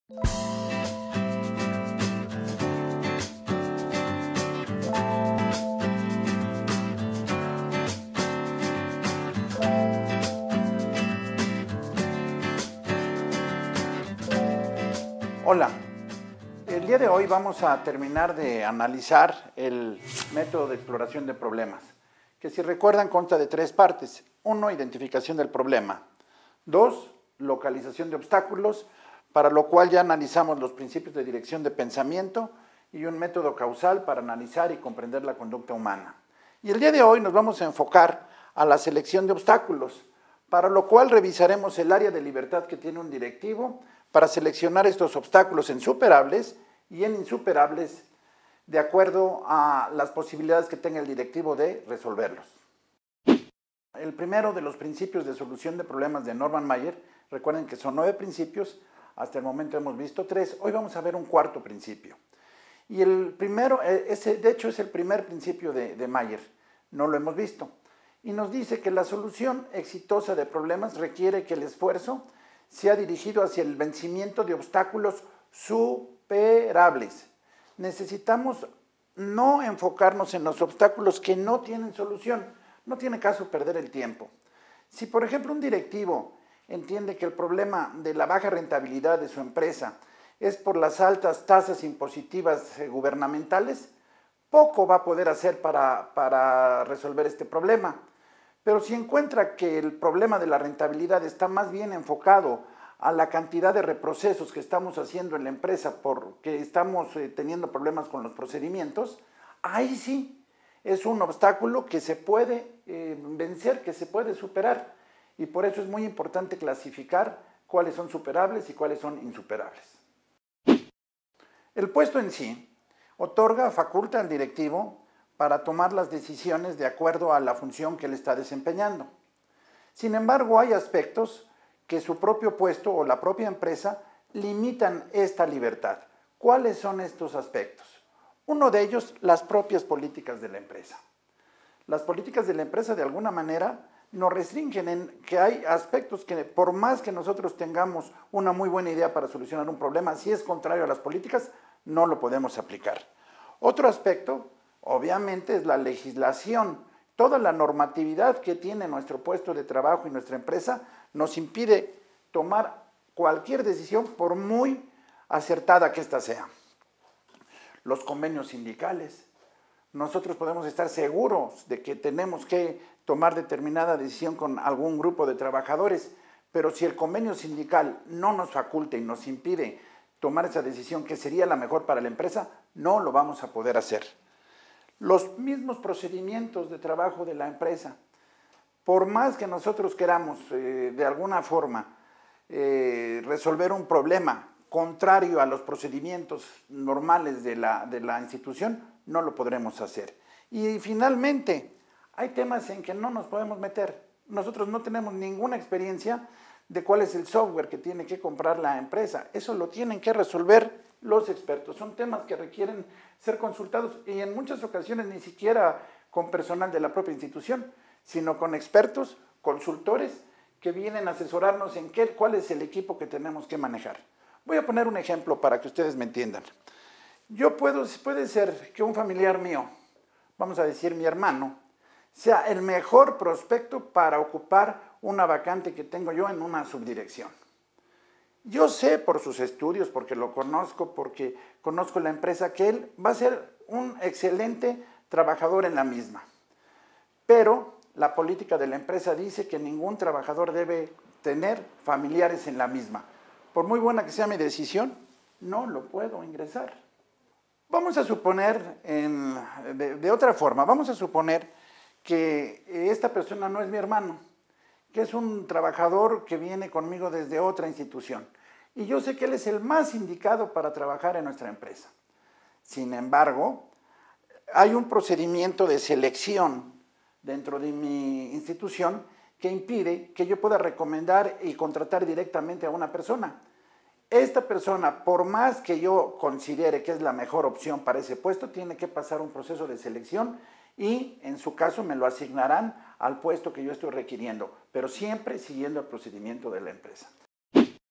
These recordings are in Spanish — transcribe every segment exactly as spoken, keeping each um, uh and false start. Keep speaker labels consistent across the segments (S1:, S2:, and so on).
S1: Hola, el día de hoy vamos a terminar de analizar el método de exploración de problemas, que si recuerdan consta de tres partes. Uno, identificación del problema. Dos, localización de obstáculos, para lo cual ya analizamos los principios de dirección de pensamiento y un método causal para analizar y comprender la conducta humana. Y el día de hoy nos vamos a enfocar a la selección de obstáculos, para lo cual revisaremos el área de libertad que tiene un directivo para seleccionar estos obstáculos en superables y en insuperables de acuerdo a las posibilidades que tenga el directivo de resolverlos. El primero de los principios de solución de problemas de Norman Maier, recuerden que son nueve principios, hasta el momento hemos visto tres, hoy vamos a ver un cuarto principio. Y el primero, ese, de hecho es el primer principio de, de Maier, no lo hemos visto. Y nos dice que la solución exitosa de problemas requiere que el esfuerzo sea dirigido hacia el vencimiento de obstáculos superables. Necesitamos no enfocarnos en los obstáculos que no tienen solución. No tiene caso perder el tiempo. Si, por ejemplo, un directivo entiende que el problema de la baja rentabilidad de su empresa es por las altas tasas impositivas gubernamentales, poco va a poder hacer para, para resolver este problema. Pero si encuentra que el problema de la rentabilidad está más bien enfocado a la cantidad de reprocesos que estamos haciendo en la empresa porque estamos eh, teniendo problemas con los procedimientos, ahí sí es un obstáculo que se puede eh, vencer, que se puede superar. Y por eso es muy importante clasificar cuáles son superables y cuáles son insuperables. El puesto en sí otorga, faculta al directivo para tomar las decisiones de acuerdo a la función que él está desempeñando. Sin embargo, hay aspectos que su propio puesto o la propia empresa limitan esta libertad. ¿Cuáles son estos aspectos? Uno de ellos, las propias políticas de la empresa. Las políticas de la empresa, de alguna manera, nos restringen en que hay aspectos que, por más que nosotros tengamos una muy buena idea para solucionar un problema, si es contrario a las políticas, no lo podemos aplicar. Otro aspecto, obviamente, es la legislación. Toda la normatividad que tiene nuestro puesto de trabajo y nuestra empresa nos impide tomar cualquier decisión por muy acertada que ésta sea. Los convenios sindicales. Nosotros podemos estar seguros de que tenemos que tomar determinada decisión con algún grupo de trabajadores, pero si el convenio sindical no nos faculta y nos impide tomar esa decisión que sería la mejor para la empresa, no lo vamos a poder hacer. Los mismos procedimientos de trabajo de la empresa, por más que nosotros queramos eh, de alguna forma eh, resolver un problema contrario a los procedimientos normales de la, de la institución, no lo podremos hacer. Y finalmente, hay temas en que no nos podemos meter. Nosotros no tenemos ninguna experiencia de cuál es el software que tiene que comprar la empresa. Eso lo tienen que resolver los expertos. Son temas que requieren ser consultados y en muchas ocasiones ni siquiera con personal de la propia institución, sino con expertos, consultores que vienen a asesorarnos en qué, cuál es el equipo que tenemos que manejar. Voy a poner un ejemplo para que ustedes me entiendan. Yo puedo, puede ser que un familiar mío, vamos a decir mi hermano, sea el mejor prospecto para ocupar una vacante que tengo yo en una subdirección. Yo sé por sus estudios, porque lo conozco, porque conozco la empresa, que él va a ser un excelente trabajador en la misma. Pero la política de la empresa dice que ningún trabajador debe tener familiares en la misma. Por muy buena que sea mi decisión, no lo puedo ingresar. Vamos a suponer, en, de, de otra forma, vamos a suponer que esta persona no es mi hermano, que es un trabajador que viene conmigo desde otra institución. Y yo sé que él es el más indicado para trabajar en nuestra empresa. Sin embargo, hay un procedimiento de selección dentro de mi institución que impide que yo pueda recomendar y contratar directamente a una persona. Esta persona, por más que yo considere que es la mejor opción para ese puesto, tiene que pasar un proceso de selección y en su caso me lo asignarán al puesto que yo estoy requiriendo, pero siempre siguiendo el procedimiento de la empresa.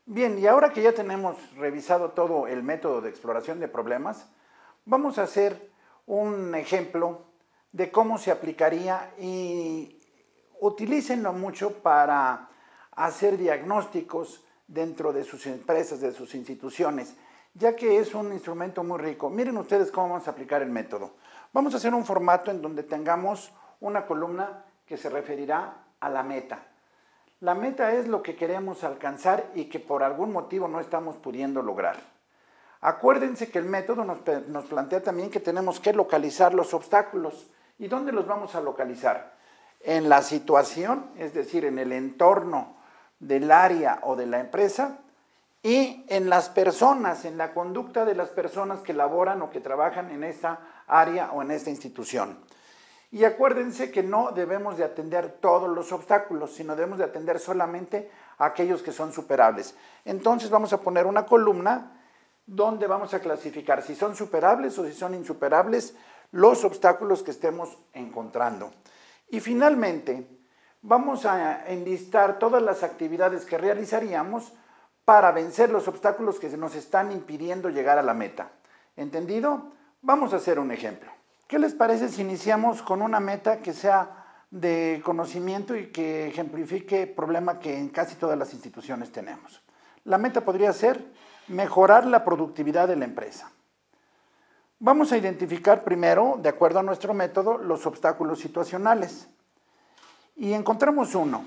S1: Bien, y ahora que ya tenemos revisado todo el método de exploración de problemas, vamos a hacer un ejemplo de cómo se aplicaría y utilícenlo mucho para hacer diagnósticos dentro de sus empresas, de sus instituciones, ya que es un instrumento muy rico. Miren ustedes cómo vamos a aplicar el método. Vamos a hacer un formato en donde tengamos una columna que se referirá a la meta. La meta es lo que queremos alcanzar y que por algún motivo no estamos pudiendo lograr. Acuérdense que el método nos, nos plantea también que tenemos que localizar los obstáculos. ¿Y dónde los vamos a localizar? En la situación, es decir, en el entorno del área o de la empresa, y en las personas, en la conducta de las personas que laboran o que trabajan en esa área o en esta institución. Y acuérdense que no debemos de atender todos los obstáculos, sino debemos de atender solamente aquellos que son superables. Entonces vamos a poner una columna donde vamos a clasificar si son superables o si son insuperables los obstáculos que estemos encontrando. Y finalmente vamos a enlistar todas las actividades que realizaríamos para vencer los obstáculos que nos están impidiendo llegar a la meta. ¿Entendido? Vamos a hacer un ejemplo. ¿Qué les parece si iniciamos con una meta que sea de conocimiento y que ejemplifique el problema que en casi todas las instituciones tenemos? La meta podría ser mejorar la productividad de la empresa. Vamos a identificar primero, de acuerdo a nuestro método, los obstáculos situacionales. Y encontramos uno,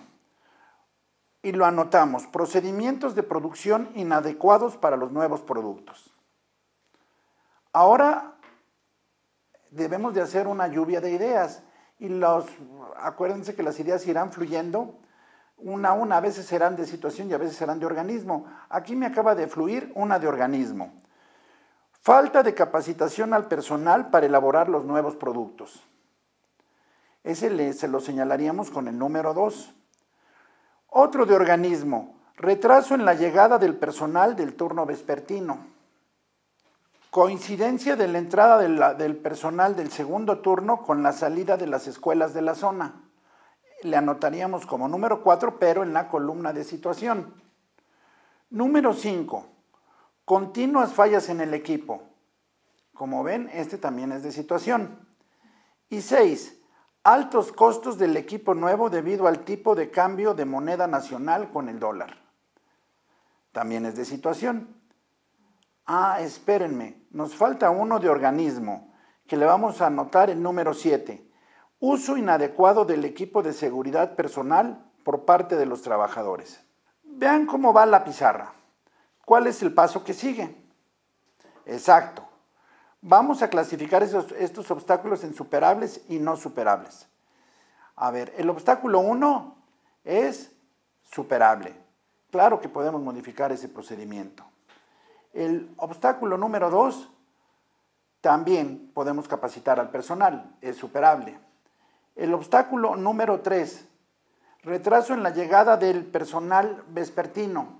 S1: y lo anotamos: procedimientos de producción inadecuados para los nuevos productos. Ahora debemos de hacer una lluvia de ideas, y los, acuérdense que las ideas irán fluyendo una a una, a veces serán de situación y a veces serán de organismo. Aquí me acaba de fluir una de organismo. Falta de capacitación al personal para elaborar los nuevos productos. Ese le, se lo señalaríamos con el número dos. Otro de organismo, retraso en la llegada del personal del turno vespertino. Coincidencia de la entrada de la, del personal del segundo turno con la salida de las escuelas de la zona. Le anotaríamos como número cuatro, pero en la columna de situación. Número cinco, continuas fallas en el equipo. Como ven, este también es de situación. Y seis, altos costos del equipo nuevo debido al tipo de cambio de moneda nacional con el dólar. También es de situación. Ah, espérenme, nos falta uno de organismo, que le vamos a anotar el número siete. Uso inadecuado del equipo de seguridad personal por parte de los trabajadores. Vean cómo va la pizarra. ¿Cuál es el paso que sigue? Exacto. Vamos a clasificar esos, estos obstáculos en superables y no superables. A ver, el obstáculo uno es superable. Claro que podemos modificar ese procedimiento. El obstáculo número dos, también podemos capacitar al personal, es superable. El obstáculo número tres, retraso en la llegada del personal vespertino.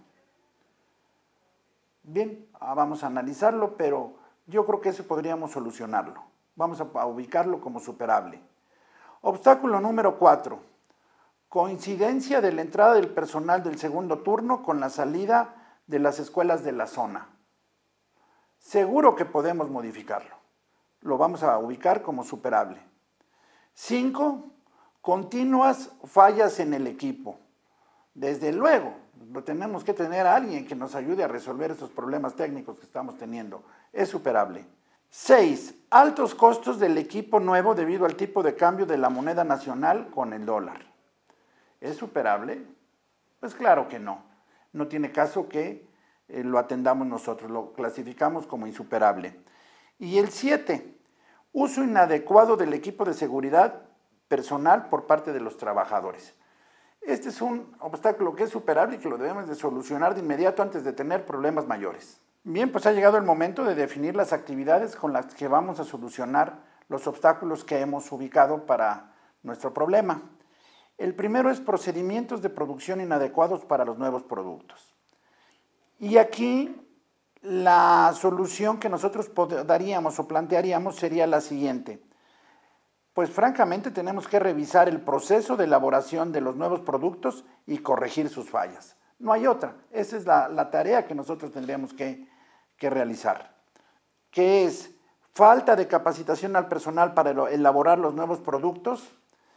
S1: Bien, vamos a analizarlo, pero yo creo que eso podríamos solucionarlo. Vamos a ubicarlo como superable. Obstáculo número cuatro, coincidencia de la entrada del personal del segundo turno con la salida de las escuelas de la zona. Seguro que podemos modificarlo. Lo vamos a ubicar como superable. cinco. Continuas fallas en el equipo. Desde luego, tenemos que tener a alguien que nos ayude a resolver esos problemas técnicos que estamos teniendo. Es superable. seis. Altos costos del equipo nuevo debido al tipo de cambio de la moneda nacional con el dólar. ¿Es superable? Pues claro que no. No tiene caso que eh, lo atendamos nosotros, lo clasificamos como insuperable. Y el siete. Uso inadecuado del equipo de seguridad personal por parte de los trabajadores. Este es un obstáculo que es superable y que lo debemos de solucionar de inmediato antes de tener problemas mayores. Bien, pues ha llegado el momento de definir las actividades con las que vamos a solucionar los obstáculos que hemos ubicado para nuestro problema. El primero es procedimientos de producción inadecuados para los nuevos productos. Y aquí la solución que nosotros daríamos o plantearíamos sería la siguiente. Pues francamente tenemos que revisar el proceso de elaboración de los nuevos productos y corregir sus fallas. No hay otra. Esa es la, la tarea que nosotros tendríamos que, que realizar. ¿Qué es? Falta de capacitación al personal para elaborar los nuevos productos.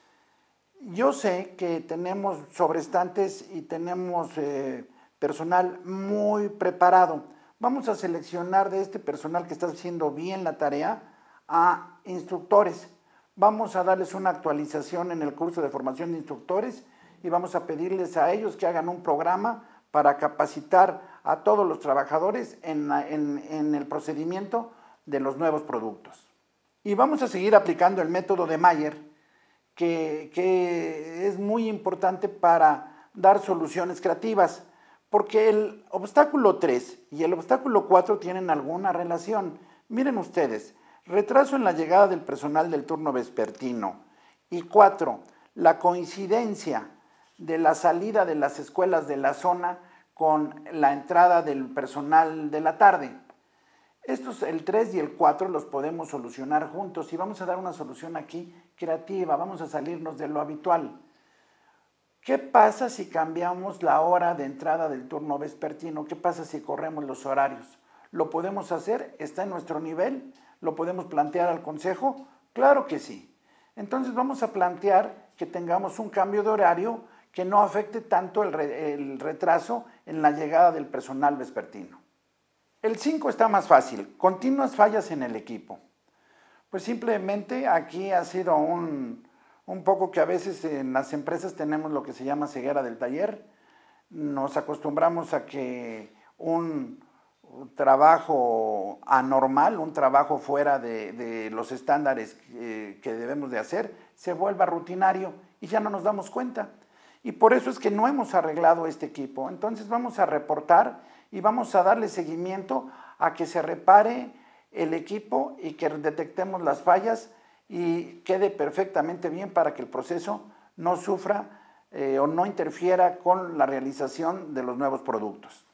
S1: Yo sé que tenemos sobrestantes y tenemos eh, personal muy preparado. Vamos a seleccionar de este personal que está haciendo bien la tarea a instructores. Vamos a darles una actualización en el curso de formación de instructores y vamos a pedirles a ellos que hagan un programa para capacitar a todos los trabajadores en, en, en el procedimiento de los nuevos productos. Y vamos a seguir aplicando el método de Mayer, que, que es muy importante para dar soluciones creativas, porque el obstáculo tres y el obstáculo cuatro tienen alguna relación. Miren ustedes, retraso en la llegada del personal del turno vespertino. Y cuatro, la coincidencia de la salida de las escuelas de la zona con la entrada del personal de la tarde. Estos, el tres y el cuatro, los podemos solucionar juntos y vamos a dar una solución aquí creativa, vamos a salirnos de lo habitual. ¿Qué pasa si cambiamos la hora de entrada del turno vespertino? ¿Qué pasa si corremos los horarios? ¿Lo podemos hacer? ¿Está en nuestro nivel? ¿Lo podemos plantear al consejo? Claro que sí. Entonces vamos a plantear que tengamos un cambio de horario que no afecte tanto el, re, el retraso en la llegada del personal vespertino. El cinco está más fácil, continuas fallas en el equipo. Pues simplemente aquí ha sido un, un poco que a veces en las empresas tenemos lo que se llama ceguera del taller. Nos acostumbramos a que un trabajo anormal, un trabajo fuera de, de los estándares que, que debemos de hacer, se vuelva rutinario y ya no nos damos cuenta. Y por eso es que no hemos arreglado este equipo. Entonces vamos a reportar y vamos a darle seguimiento a que se repare el equipo y que detectemos las fallas y quede perfectamente bien para que el proceso no sufra eh, o no interfiera con la realización de los nuevos productos.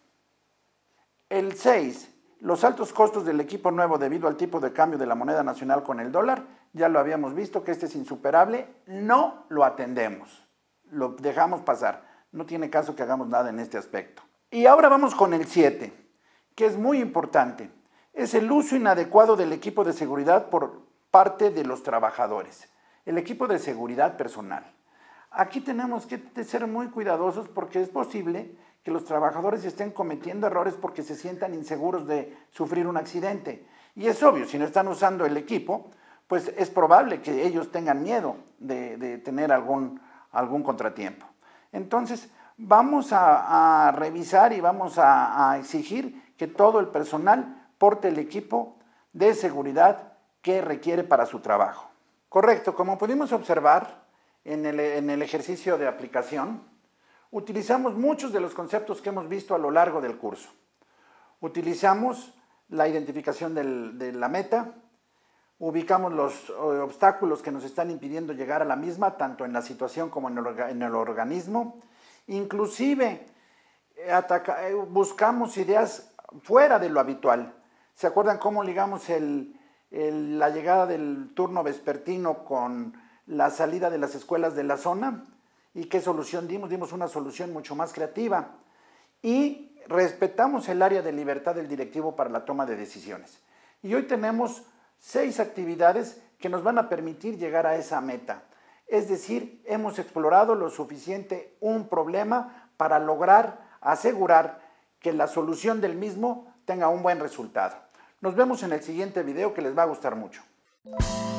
S1: El seis, los altos costos del equipo nuevo debido al tipo de cambio de la moneda nacional con el dólar, ya lo habíamos visto que este es insuperable, no lo atendemos. Lo dejamos pasar, no tiene caso que hagamos nada en este aspecto. Y ahora vamos con el siete, que es muy importante. Es el uso inadecuado del equipo de seguridad por parte de los trabajadores. El equipo de seguridad personal. Aquí tenemos que ser muy cuidadosos porque es posible que los trabajadores estén cometiendo errores porque se sientan inseguros de sufrir un accidente. Y es obvio, si no están usando el equipo, pues es probable que ellos tengan miedo de, de tener algún algún contratiempo. Entonces, vamos a, a revisar y vamos a, a exigir que todo el personal porte el equipo de seguridad que requiere para su trabajo. Correcto, como pudimos observar en el, en el ejercicio de aplicación, utilizamos muchos de los conceptos que hemos visto a lo largo del curso. Utilizamos la identificación del, de la meta, ubicamos los obstáculos que nos están impidiendo llegar a la misma, tanto en la situación como en el, en el organismo. Inclusive ataca, buscamos ideas fuera de lo habitual. ¿Se acuerdan cómo ligamos el, el, la llegada del turno vespertino con la salida de las escuelas de la zona? ¿Y qué solución dimos? Dimos una solución mucho más creativa. Y respetamos el área de libertad del directivo para la toma de decisiones. Y hoy tenemos seis actividades que nos van a permitir llegar a esa meta. Es decir, hemos explorado lo suficiente un problema para lograr asegurar que la solución del mismo tenga un buen resultado. Nos vemos en el siguiente video que les va a gustar mucho.